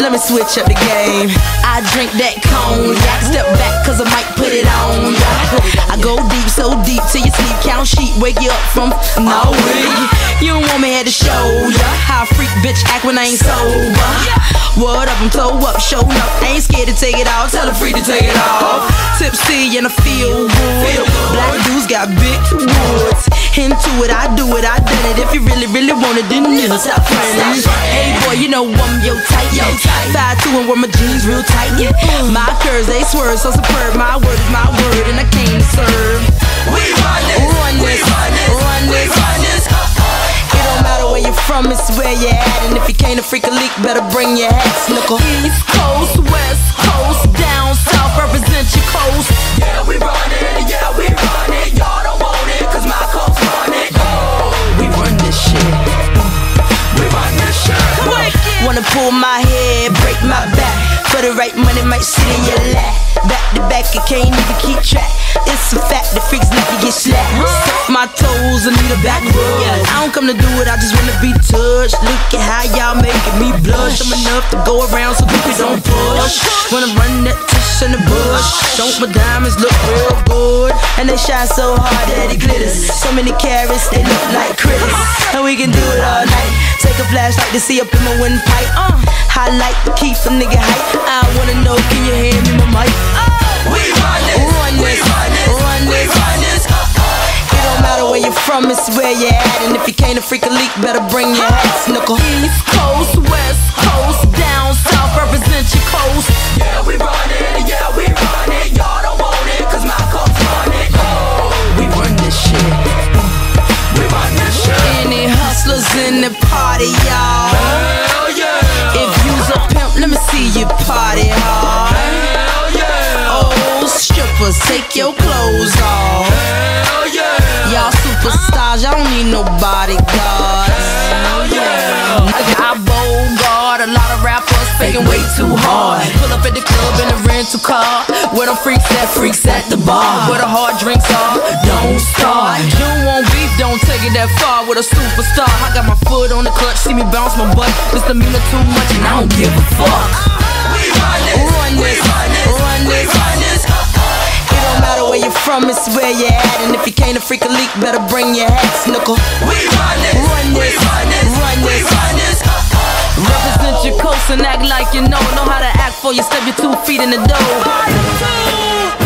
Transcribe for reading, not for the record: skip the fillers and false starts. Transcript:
let me switch up the game. I drink that cognac, step back cause I might put it on ya. I go deep, so deep till you sleep, count sheep, wake you up from no way. You don't want me here to show ya how a freak bitch act when I ain't sober. What up, I'm toe up, showing up, I ain't scared to take it off, tell a freak to take it off. Tipsy and I feel good, black dudes got big woods. Into it, I do it, I done it. If you really, really want it, then you stop friendly. Hey boy, you know I'm yo tight, 5'2" and wear my jeans real tight. My curves, they swerve so superb. My word is my word, and I came to serve. We run this, run this, run this, run this. It don't matter where you're from, it's where you're at. And if you can't freak a leak, better bring your hat. Snuckle. East Coast, West Coast, down south, represent your coast. Yeah, we run it, yeah, we run it. Y'all don't want it, cause my coast run it. Oh, we run this shit. We run this shit. Wanna pull my hair, break my back. For the right money, might sit in your lap. Back to back, you can't even keep track. It's a fact, the freaks like to get slapped. Suck my toes and need a back rub. I don't come to do it, I just wanna be touched. Look at how y'all making me blush. I'm enough to go around so people don't push. Wanna run that tush in the bush. Don't my diamonds look real good, and they shine so hard that it glitters. So many carats, they look like critters. And we can do it all night. Take a flashlight to see up in my windpipe. Highlight to keep a nigga hype. I wanna know, can you hear me, my mic? We run this, run this, we run this, run this, run this. It don't matter where you're from, it's where you're at. And if you can't freak a leak, better bring your hat. Snuckle. East Coast, West Coast, down south, represent your coast. Yeah, we run it, yeah, we run it. Y'all don't want it, cause my coast run it. Oh, we run this shit. We run this shit. Any hustlers in the party, y'all? Hell yeah. If you's a pimp, let me see you party hard. Hell yeah. Oh, strippers, take your clothes off. Hell yeah. Y'all superstars, y'all don't need no bodyguards. Hell yeah. I got Bogart, a lot of rappers faking way too hard. Pull up at the club in a rental car. Where them freaks at the bar. Where the hard drinks are, don't start. You don't want beef, don't take it that far. With a superstar, I got my foot on the clutch. See me bounce my butt, misdemeanor too much, and I don't give a fuck. We run this, run this, we run this, run this, run this. It don't matter where you're from, it's where you're at. And if you can't freak a leak, better bring your hat. Snuckle. We run this, run this, we run this, run we this. run this. Represent your coast and act like you know how to act for you. Step your 2 feet in the dough.